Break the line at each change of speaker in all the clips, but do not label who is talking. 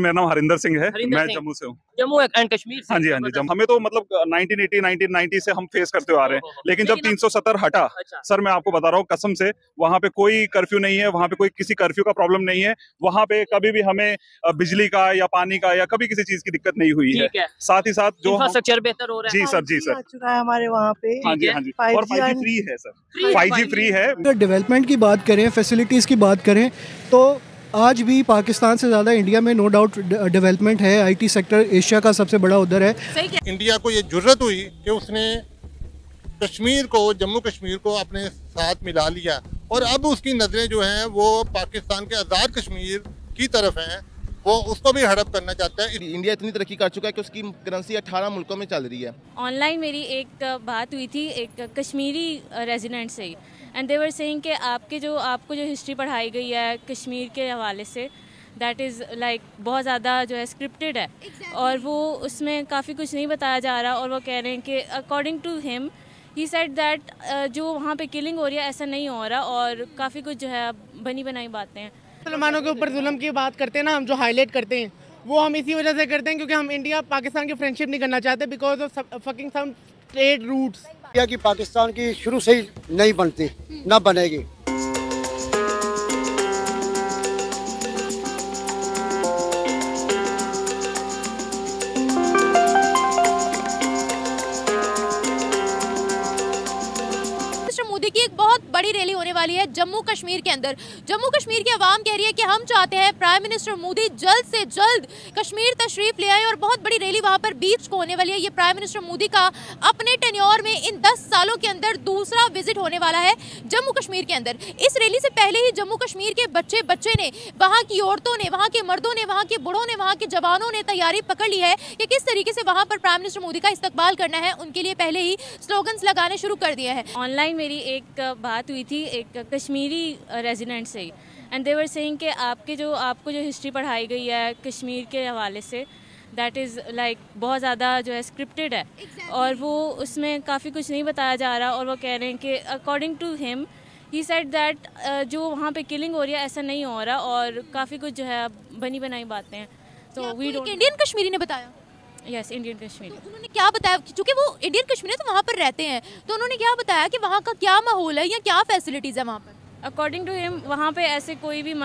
मेरा नाम हरिंदर सिंह है, मैं जम्मू से हूँ।
जम्मू एंड कश्मीर से?
हाँ जी, हाँ जी। हमें तो मतलब 1980 1990 से हम फेस करते हुए आ रहे हैं, लेकिन जब 370 हटा, सर मैं आपको बता रहा हूँ कसम से, वहाँ पे कोई कर्फ्यू नहीं है, वहाँ पे कोई किसी कर्फ्यू का प्रॉब्लम नहीं है, वहाँ पे कभी भी हमें बिजली का या पानी का या कभी किसी चीज की दिक्कत नहीं हुई है। साथ ही साथ जो
इंफ्रास्ट्रक्चर बेहतर हो रहा है।
जी सर, जी सर,
आ चुका है हमारे वहाँ पे।
हाँ जी, हाँ जी। और 5G फ्री है सर, 5G फ्री है।
अगर डेवलपमेंट की बात करें, फैसिलिटीज़ की बात करें, तो आज भी पाकिस्तान से ज़्यादा इंडिया में नो डाउट डेवलपमेंट है। आईटी सेक्टर एशिया का सबसे बड़ा उधर है।
इंडिया को ये जुर्रत हुई कि उसने कश्मीर को, जम्मू कश्मीर को अपने साथ मिला लिया और अब उसकी नज़रें जो हैं वो पाकिस्तान के आज़ाद कश्मीर की तरफ हैं, वो उसको भी हड़प करना चाहता है।
इंडिया इतनी तरक्की कर चुका है कि उसकी करेंसी 18 मुल्कों में चल रही है।
ऑनलाइन मेरी एक बात हुई थी एक कश्मीरी रेजिडेंट से ही, एंड दे वर सेइंग कि आपको जो हिस्ट्री पढ़ाई गई है कश्मीर के हवाले से, दैट इज़ लाइक बहुत ज़्यादा जो है स्क्रिप्टेड है और वो उसमें काफ़ी कुछ नहीं बताया जा रहा। और वो कह रहे हैं कि according to him he said that जो वहाँ पे किलिंग हो रही है ऐसा नहीं हो रहा और काफ़ी कुछ जो है बनी बनाई बातें हैं।
मुसलमानों के ऊपर जुल्म की बात करते हैं ना, हम जो हाईलाइट करते हैं वो हम इसी वजह से करते हैं क्योंकि हम इंडिया पाकिस्तान की फ्रेंडशिप नहीं करना चाहते because of fucking some trade routes.
India की पाकिस्तान की शुरू से ही नहीं बनती, ना बनेगी।
मोदी की एक बहुत बड़ी रैली होने वाली है जम्मू कश्मीर के अंदर। जम्मू कश्मीर की आवाम कह रही है कि हम चाहते हैं प्राइम मिनिस्टर मोदी जल्द से जल्द कश्मीर तशरीफ ले आए और बहुत बड़ी रैली वहां पर बीच को होने वाली है। ये प्राइम मिनिस्टर मोदी का अपने टेन्योर में इन 10 सालों के अंदर दूसरा विजिट होने वाला है जम्मू कश्मीर के अंदर। इस रैली से पहले ही जम्मू कश्मीर के बच्चे ने, वहाँ की औरतों ने, वहाँ के मर्दों ने, वहाँ के बूढ़ों ने, वहाँ के जवानों ने तैयारी पकड़ ली है कि किस तरीके से वहाँ पर प्राइम मिनिस्टर मोदी का इस्तकबाल करना है। उनके लिए पहले ही स्लोगन्स लगाने शुरू कर दिए हैं। ऑनलाइन मेरी एक बात हुई थी एक कश्मीरी रेजिडेंट से ही, एंड दे वर सेइंग कि आपको जो हिस्ट्री पढ़ाई गई है कश्मीर के हवाले से, दैट इज़ लाइक बहुत ज़्यादा जो है स्क्रिप्टेड है और वो उसमें काफ़ी कुछ नहीं बताया जा रहा। और वो कह रहे हैं कि according to him he said that जो वहाँ पे किलिंग हो रही है ऐसा नहीं हो रहा और काफ़ी कुछ जो है बनी बनाई बातें हैं। तो वी डोंट। इंडियन कश्मीरी ने बताया? Yes, Indian Kashmiri. तो उन्होंने क्या बताया, क्योंकि वो इंडियन कश्मीरी तो वहाँ पर रहते हैं, तो उन्होंने क्या बताया कि वहाँ का क्या माहौल है या क्या फैसिलिटीज़ है वहाँ पर? अकॉर्डिंग टू हिम वहाँ पे ऐसे कोई भी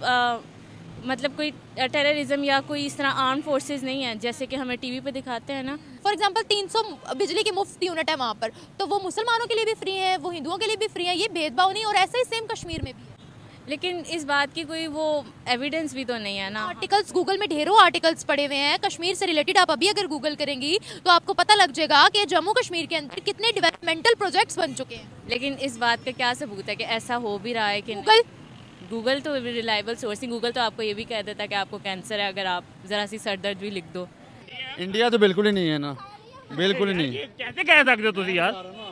मतलब कोई टेररिज्म या कोई इस तरह आर्म फोर्सेस नहीं है जैसे कि हमें टीवी पे दिखाते हैं ना। फॉर एग्जांपल 300 बिजली के मुफ्त यूनिट है वहाँ पर, तो वो मुसलमानों के लिए भी फ्री है, वो हिंदुओं के लिए भी फ्री है, ये भेदभाव नहीं। और ऐसा ही सेम कश्मीर में भी है, लेकिन इस बात की कोई वो एविडेंस भी तो नहीं है ना। आर्टिकल्स गूगल में ढेरों आर्टिकल्स पड़े हुए हैं कश्मीर से रिलेटेड। आप अभी अगर गूगल करेंगी तो आपको पता लग जाएगा कि जम्मू कश्मीर के अंदर कितने डेवलपमेंटल प्रोजेक्ट्स बन चुके हैं। लेकिन इस बात का क्या सबूत है कि ऐसा हो भी रहा है कि गूगल तो रिलायबल सोर्स है। गूगल तो आपको ये भी कह देता है कि आपको कैंसर है अगर आप ज़रा सी सर दर्द भी लिख दो।
इंडिया तो बिल्कुल ही नहीं है ना, बिल्कुल ही नहीं।
कैसे कह सकते हो तुम यार?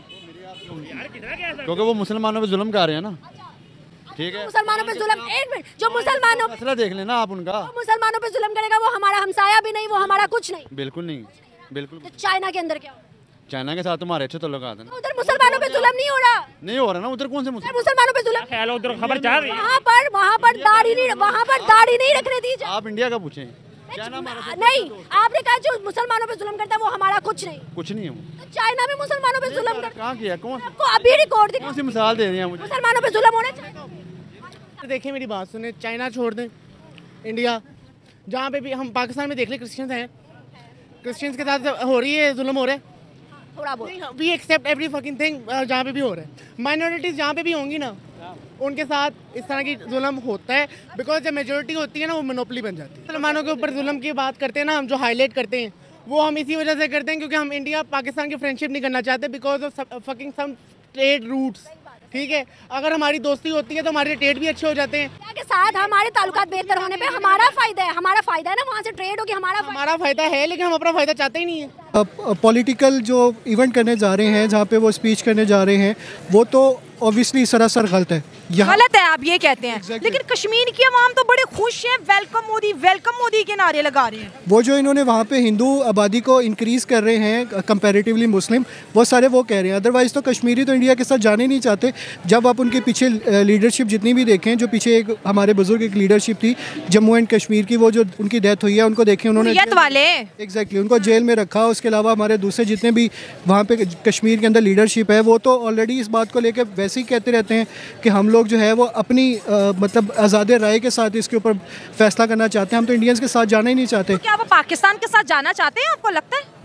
क्योंकि वो मुसलमानों पे जुल्म कर रहे हैं ना। ठीक है,
मुसलमानों पे जुल्म, एक मिनट, जो मुसलमानों
मसला देख लेना आप उनका।
मुसलमानों पे जुल्म करेगा वो हमारा हमसाया भी नहीं, वो हमारा कुछ नहीं।
बिल्कुल नहीं, बिल्कुल।
तो चाइना के अंदर क्या?
चाइना के साथ तुम्हारे अच्छे ताल्लुकात हैं।
उधर मुसलमानों पे जुल्म नहीं हो रहा।
नहीं हो रहा ना, उधर कौन से
मुसलमानों पे जुल्म?
ख्याल है उधर खबर चल रही है।
वहाँ पर दाढ़ी नहीं रखने दी जाए।
आप इंडिया का पूछें।
नहीं, आपने कहा जो मुसलमानों पे जुल्म करता है वो हमारा कुछ नहीं।
कुछ नहीं है।
तो चाइना में मुसलमानों पे जुल्म करता है।
कहाँ किया? कौन?
आपको अभी रिकॉर्ड दिखा।
कौन सी मिसाल दे रही हैं मुझे?
मुसलमानों पे जुल्म होना चाहिए।
देखिए मेरी बात सुने, चाइना छोड़ दें, इंडिया जहाँ पे भी हम पाकिस्तान में देख ले क्रिश्चियंस हैं, क्रिश्चियंस के साथ हो रही है जुल्म हो रहा है
थोड़ा बहुत।
We accept every fucking thing जहाँ पे भी हो रहा है। माइनॉरिटीज़ जहाँ पे भी होंगी ना उनके साथ इस तरह की जुल्म होता है बिकॉज जब मेजोरिटी होती है ना वो मोनोपोली बन जाती है। मुसलमानों के ऊपर जुल्म की बात करते हैं ना, हम जो हाईलाइट करते हैं वो हम इसी वजह से करते हैं क्योंकि हम इंडिया पाकिस्तान की फ्रेंडशिप नहीं करना चाहते because of fucking some trade routes. ठीक है, अगर हमारी दोस्ती होती है तो हमारे ट्रेड भी अच्छे हो जाते हैं।
के साथ हमारे ताल्लुकात बेहतर होने पे हमारा फायदा है, ना, वहाँ से ट्रेड होगी, हमारा
फायदा है, लेकिन हम अपना फायदा चाहते ही नहीं है।
अब पॉलिटिकल जो इवेंट करने जा रहे हैं, जहाँ पे वो स्पीच करने जा रहे हैं, वो तो ऑब्वियसली सरासर गलत है।
गलत है आप ये कहते हैं, लेकिन कश्मीर की आवाम तो बड़े खुश हैं, वेलकम मोदी के नारे लगा रहे हैं।
वो जो इन्होंने वहाँ पे हिंदू आबादी को इंक्रीज़ कर रहे हैं कंपैरेटिवली मुस्लिम, वो सारे वो कह रहे हैं। अदरवाइज़ तो कश्मीरी तो इंडिया के साथ जाने नहीं चाहते। जब आप उनके पीछे लीडरशिप जितनी भी देखें, जो पीछे एक हमारे बुजुर्ग एक लीडरशिप थी जम्मू एंड कश्मीर की, वो जो उनकी डेथ हुई है उनको देखें उन्होंने एग्जैक्टली उनको जेल में रखा। उसके अलावा हमारे दूसरे जितने भी वहाँ पे कश्मीर के अंदर लीडरशिप है वो तो ऑलरेडी इस बात को लेकर वैसे ही कहते रहते हैं कि हम लोग जो है वो अपनी मतलब आज़ाद राय के साथ इसके ऊपर फैसला करना चाहते हैं। हम तो इंडियंस के साथ जाना ही नहीं चाहते।
तो क्या वो पाकिस्तान के साथ जाना चाहते हैं, आपको लगता है?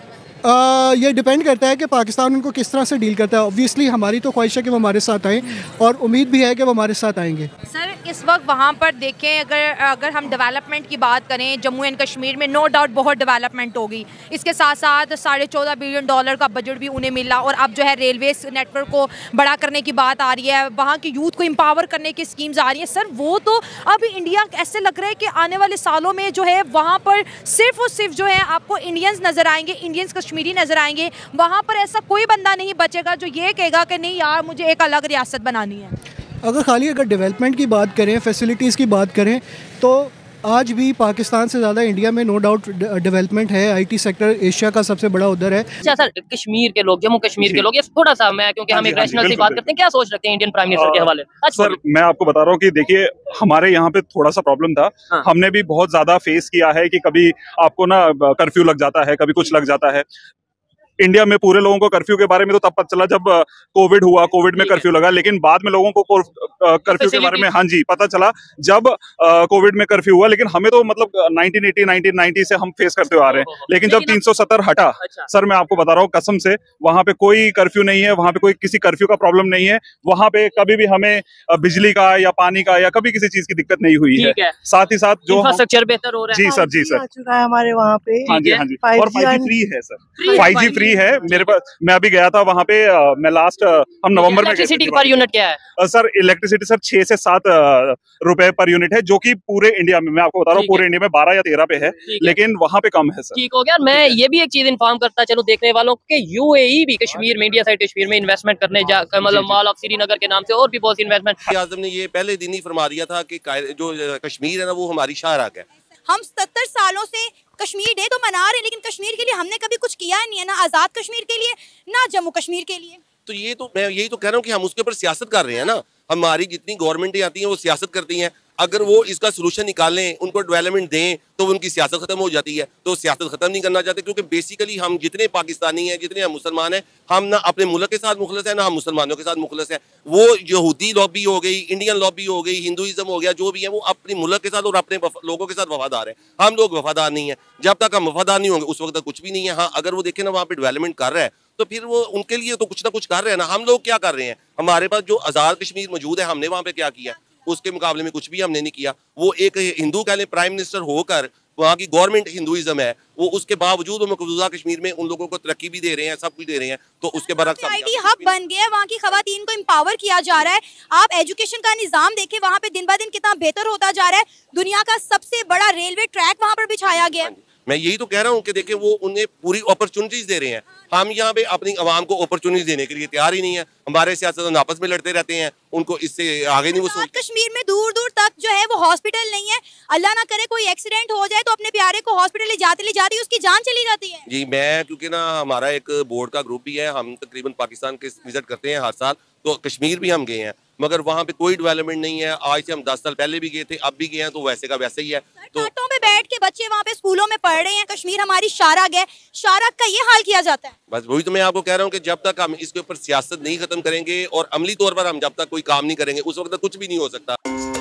ये डिपेंड करता है कि पाकिस्तान उनको किस तरह से डील करता है। ऑब्वियसली हमारी तो ख्वाहिश है कि वो हमारे साथ आएँ और उम्मीद भी है कि वो हमारे साथ आएंगे।
सर इस वक्त वहाँ पर देखें, अगर हम डेवलपमेंट की बात करें, जम्मू एंड कश्मीर में नो डाउट बहुत डेवलपमेंट होगी। इसके साथ साथ $14.5 बिलियन का बजट भी उन्हें मिला और अब जो है रेलवे नेटवर्क को बड़ा करने की बात आ रही है, वहाँ की यूथ को एम्पावर करने की स्कीम्स आ रही हैं। सर वो तो अब इंडिया ऐसे लग रहा है कि आने वाले सालों में जो है वहाँ पर सिर्फ और सिर्फ जो है आपको इंडियंस नज़र आएंगे, इंडियंस कश्मीरी नज़र आएंगे। वहाँ पर ऐसा कोई बंदा नहीं बचेगा जो ये कहेगा कि नहीं यार मुझे एक अलग रियासत बनानी है।
अगर डेवलपमेंट की बात करें, फैसिलिटीज़ की बात करें, तो आज भी पाकिस्तान से ज़्यादा इंडिया में नो डाउट डेवलपमेंट है। आईटी सेक्टर एशिया का सबसे बड़ा उधर है।
अच्छा सर, कश्मीर के लोग, जम्मू कश्मीर के लोग, ये थोड़ा सा मैं क्योंकि हम एक रैशनल से बात करते हैं, क्या सोच रखते हैं इंडियन प्राइम मिनिस्टर के हवाले?
सर मैं आपको बता रहा हूँ कि देखिए हमारे यहाँ पे थोड़ा सा प्रॉब्लम था। हमने भी बहुत ज्यादा फेस किया है कि कभी आपको ना कर्फ्यू लग जाता है, कभी कुछ लग जाता है। इंडिया में पूरे लोगों को कर्फ्यू के बारे में तो तब पता चला जब कोविड हुआ, कोविड में कर्फ्यू लगा, लेकिन बाद में लोगों को कर्फ्यू के बारे में हाँ जी पता चला जब कोविड में कर्फ्यू हुआ। लेकिन हमें तो मतलब 1980 1990 से हम फेस करते हुए आ रहे हैं। लेकिन जब 370 हटा, सर मैं आपको बता रहा हूँ कसम से, वहां पे कोई कर्फ्यू नहीं है, वहां पे कोई किसी कर्फ्यू का प्रॉब्लम नहीं है। वहां पे कभी भी हमें बिजली का या पानी का या कभी किसी चीज की दिक्कत नहीं हुई है। साथ ही साथ जो
इंफ्रास्ट्रक्चर बेहतर हो रहा है।
जी सर, जी सर,
चुका है हमारे वहाँ पे।
हाँ जी, हाँ जी। और 5G फ्री है सर, 5G फ्री है मेरे पास। मैं अभी गया था वहाँ पे, मैं लास्ट हम नवंबर में
इलेक्ट्रिसिटी पर यूनिट क्या है
सर? इलेक्ट्रिसिटी सर 6 से 7 रुपए पर यूनिट है, जो कि पूरे इंडिया में, मैं आपको बता रहा हूँ पूरे इंडिया में 12 या 13 पे है, लेकिन वहाँ पे कम है सर।
ठीक हो गया। मैं ये भी एक चीज इन्फॉर्म करता चलो देखने वालों के, यूएई भी कश्मीर में, इंडिया साइड कश्मीर में इन्वेस्टमेंट करने जा, मतलब मॉल ऑफ श्रीनगर के नाम से और भी बहुत इन्वेस्टमेंट।
आज़म ने ये पहले दिन ही फरमा दिया था कि जो कश्मीर है ना वो हमारी शाहराग है।
हम 70 सालों से कश्मीर डे तो मना रहे हैं, लेकिन कश्मीर के लिए हमने कभी कुछ किया नहीं है, ना आज़ाद कश्मीर के लिए ना जम्मू कश्मीर के लिए।
तो ये तो मैं यही तो कह रहा हूँ कि हम उसके ऊपर सियासत कर रहे हैं ना। हमारी जितनी गवर्नमेंटें आती हैं वो सियासत करती हैं। अगर वो इसका सोल्यूशन निकालें, उनको डेवलपमेंट दें, तो उनकी सियासत खत्म हो जाती है। तो सियासत खत्म नहीं करना चाहते, क्योंकि बेसिकली हम जितने पाकिस्तानी हैं, जितने हम मुसलमान हैं, हम ना अपने मुल्क के साथ मुखलस है, ना हम मुसलमानों के साथ मुखलस है। वो यहूदी लॉबी हो गई, इंडियन लॉबी हो गई, हिंदुइज्म हो गया, जो भी है वो अपने मुल्क के साथ और अपने लोगों के साथ वफादार है। हम लोग वफादार नहीं है। जब तक हम वफादार नहीं होंगे उस वक्त तक कुछ भी नहीं है। हाँ, अगर वो देखें ना वहाँ पे डेवलपमेंट कर रहा है तो फिर वो उनके लिए तो कुछ ना कुछ कर रहे हैं ना। हम लोग क्या कर रहे हैं? हमारे पास जो आज़ाद कश्मीर मौजूद है, हमने वहाँ पे क्या किया? उसके मुकाबले में कुछ भी हमने नहीं किया। वो एक हिंदू कह लें प्राइम मिनिस्टर होकर, वहाँ की गवर्नमेंट हिंदुइज्म है, वो उसके बावजूद वो मकबूजा कश्मीर में उन लोगों को तरक्की भी दे रहे हैं, सब कुछ दे रहे हैं। तो उसके बरक्स
आईटी हब बन गया है, वहाँ की खवातीन को एम्पावर किया जा रहा है। आप एजुकेशन का निज़ाम देखें, वहाँ पे दिन ब दिन कितना बेहतर होता जा रहा है। दुनिया का सबसे बड़ा रेलवे ट्रैक वहाँ पर बिछाया गया है।
मैं यही तो कह रहा हूँ कि देखें वो उन्हें पूरी अपॉर्चुनिटीज दे रहे हैं। हम यहाँ पे अपनी आवाम को अपॉर्चुनिटीज देने के लिए तैयार ही नहीं है। हमारे सियासतदान आपस में लड़ते रहते हैं, उनको इससे आगे नहीं वो सोचते।
कश्मीर में दूर दूर तक जो है वो हॉस्पिटल नहीं है। अल्लाह ना करे कोई एक्सीडेंट हो जाए तो अपने प्यारे को हॉस्पिटल ले जाते उसकी जान चली जाती है।
जी, मैं क्योंकि ना हमारा एक बोर्ड का ग्रुप भी है, हम तकरीबन पाकिस्तान के विजिट करते हैं हर साल, तो कश्मीर भी हम गए हैं, मगर वहाँ पे कोई डेवलपमेंट नहीं है। आज से हम 10 साल पहले भी गए थे, अब भी गए हैं, तो वैसे का वैसे ही है। तो
घाटों पे बैठ के बच्चे वहाँ पे स्कूलों में पढ़ रहे हैं। कश्मीर हमारी शाहराग है, शाहराग का ये हाल किया जाता है।
बस वही तो मैं आपको कह रहा हूँ कि जब तक हम इसके ऊपर सियासत नहीं खत्म करेंगे और अमली तौर पर हम जब तक कोई काम नहीं करेंगे, उस वक्त तक कुछ भी नहीं हो सकता।